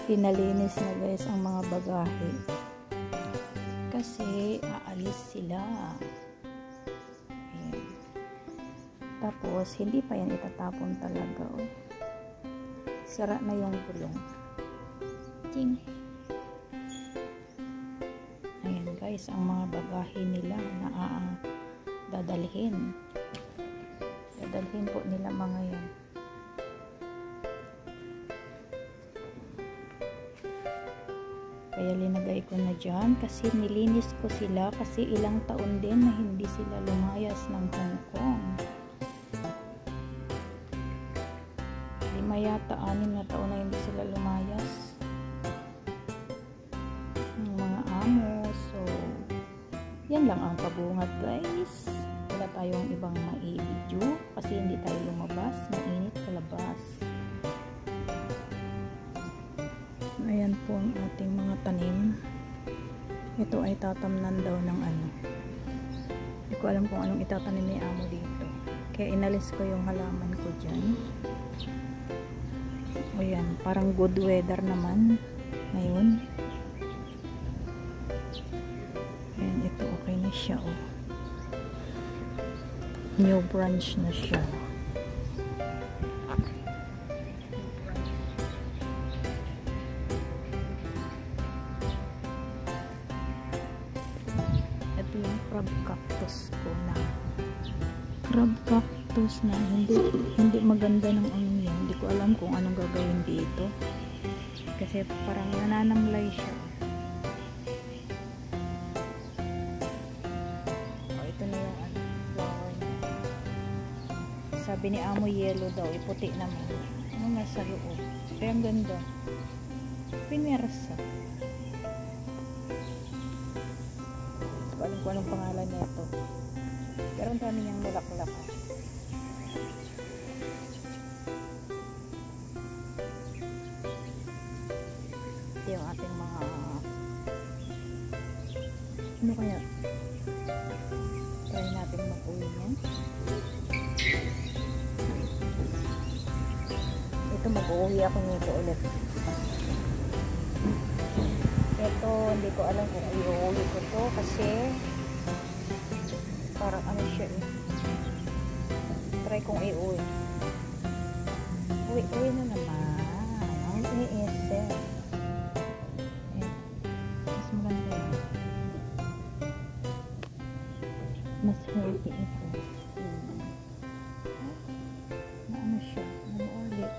Pinalinis na guys ang mga bagahe. Kasi aalis sila. Ayan. Tapos, hindi pa yan itatapon talaga. Oh. Sara na yung gulong. Ting. Ayan guys, ang mga bagahe nila na dadalhin. Dadalhin po nila mga yan. Kaya linagay ko na dyan kasi nilinis ko sila kasi ilang taon din na hindi sila lumayas ng Hong Kong. 5 yata, 6 na taon na hindi sila lumayas ng mga amo. So, yan lang ang kabungad guys. Wala tayong ibang mai-video kasi hindi tayo lumabas. Mainit sa labas. Ayan po ang ating mga tanim. Ito ay tatamnan daw ng ano. Hindi ko alam kung anong itatanim ni amo dito. Kaya inalis ko yung halaman ko dyan. Ayan, parang good weather naman ngayon. Ayan, ito okay na siya oh. New branch na siya. Ito yung crab cactus ko na hindi maganda ng ano yan. Hindi ko alam kung anong gagawin dito kasi parang nananamlay siya. Oh, ito na yung ano, flower niya. Sabi ni amo yellow daw, puti naman. Ano nasa loob? Pero ang ganda. Pinersa. Hindi ko alam kung anong pangalan nito. Pero ang dami niyang nilak-lak. Ito yung ating mga ano kaya? Try natin mag-uwi niya. Ito mag-uwi ako nito ulit. Ito hindi ko alam kung i-uwi ko to kasi parang ano siya eh. Try kong i-uwi. Uwi na naman. Ang iniisip. Mas maganda yun. Mas healthy ito. Na ano siya. Ano ulit.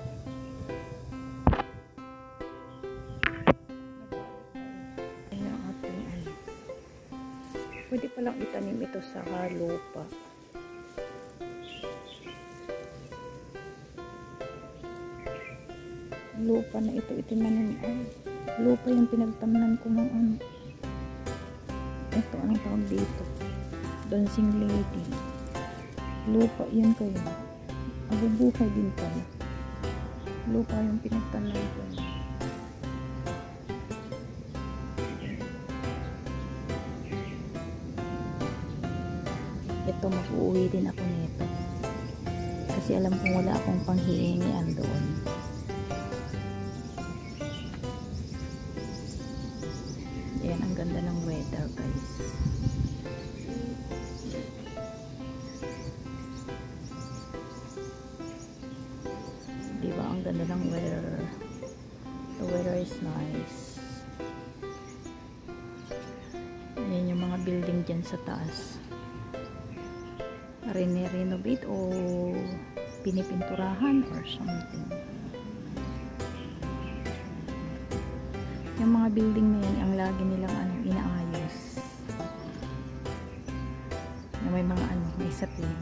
Ayan ating ano. Pwede palang itanim ito sa lupa. Lupa na ito itinanim. Ay, lupa yung pinagtamnan ko ng ano. Ito, anong tawag dito? Dancing lady. Lupa, yan kayo. Mabubuhay din pala. Lupa yung pinagtamnan ko. Ito, mag-uwi din ako nito. Kasi alam kong wala akong panghihingian doon. Ayan, ang ganda ng weather guys. Diba, ang ganda ng weather. The weather is nice. Ayan yung mga building dyan sa taas. Renovate o pinipinturahan or something. Yung mga building na yan, ang lagi nilang ano, inaayos. Na may mga ano, may sapin.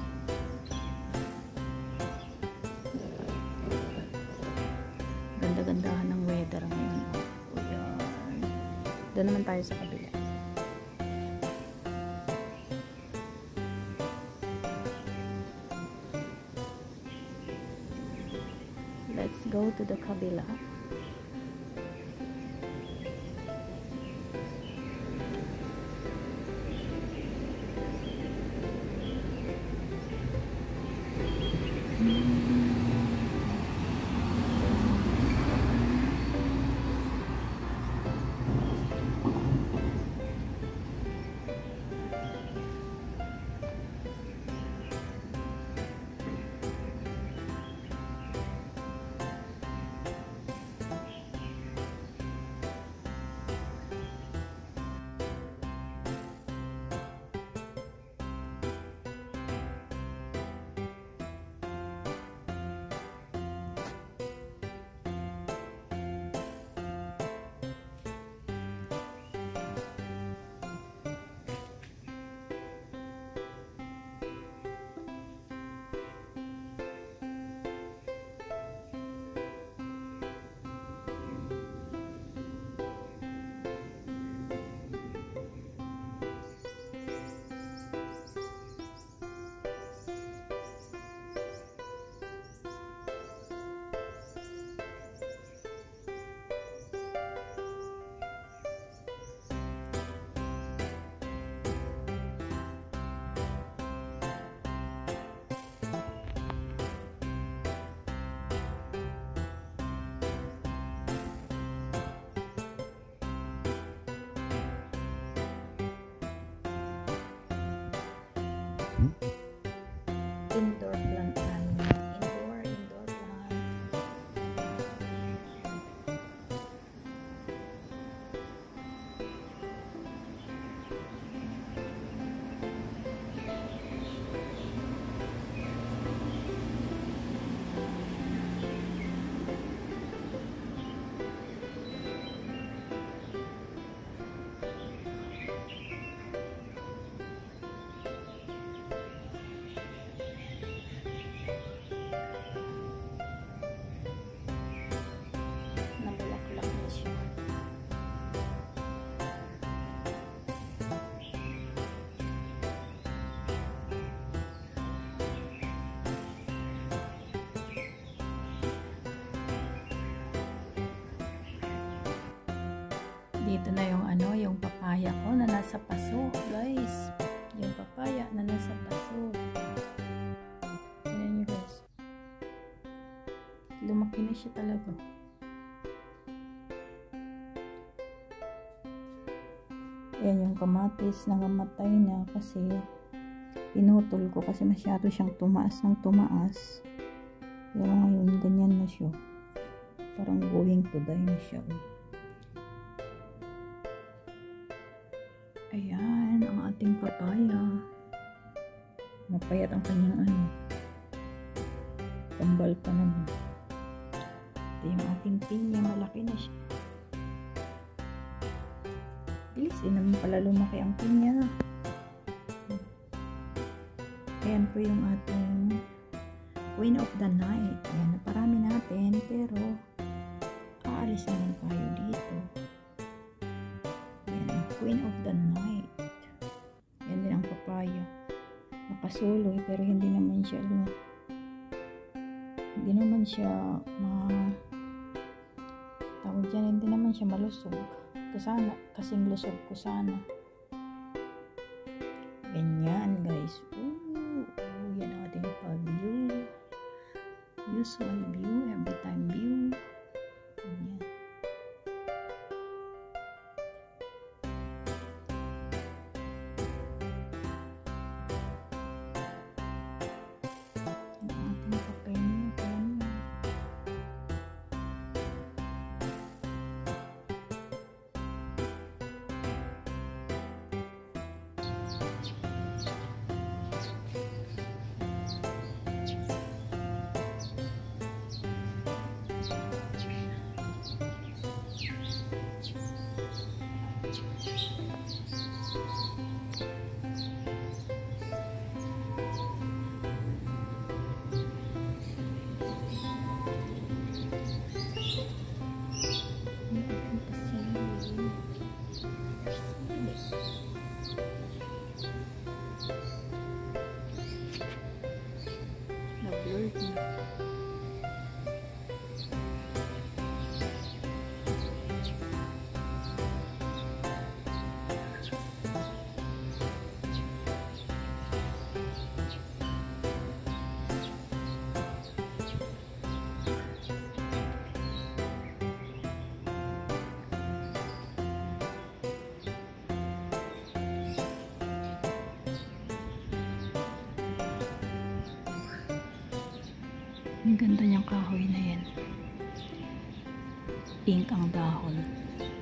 Ganda-gandahan ng weather ngayon. O yan. Doon naman tayo sa kabila. Let's go to the kabila. Indoor plant namin. Indoor plant. Nabulaklak na siya. Dito na yung yung papaya ko na nasa paso, guys. Yung papaya na nasa paso. Tignan nyo, guys. Lumaki na siya talaga. Ayan yung kamatis, nangamatay na kasi pinutol ko kasi masyado siyang tumaas ng tumaas. Pero ngayon, ganyan na siya. Parang going to die na siya. Ayan, ang ating papaya. Mapayat ang kanyang Tambal pa naman. Ito yung ating pinya, malaki na siya. Bilis din naman pala lumaki ang pinya. Ayan po yung ating Queen of the Night. Ayan, naparami natin, pero aalis naman tayo dito. Ayan, Queen of the Night. Ayan din ang papaya. Nakasuloy, pero hindi naman siya tawag dyan, hindi naman siya malusog. Kasing lusog ko sana. Ganyan, guys. Yan ang ating pa-view. Usual view, every time view. Ganyan. Ang ating papaya. Na-blurred na. Ang ganda niyang kahoy na yan. Pink ang dahon.